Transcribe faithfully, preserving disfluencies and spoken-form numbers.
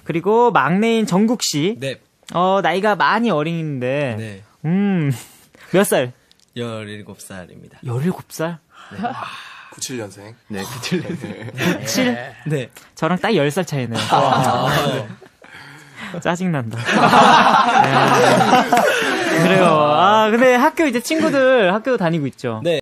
그리고 막내인 정국 씨. 네. 어, 나이가 많이 어린데. 네. 음, 몇 살? 열일곱 살입니다. 열일곱 살? 네. 구십칠 년생. 네, 구십칠 년생. 구십칠? 네. 저랑 딱 열 살 차이네요. 아, 네. 짜증난다. 네. 그래요. 아, 근데 학교 이제 친구들 학교 다니고 있죠. 네.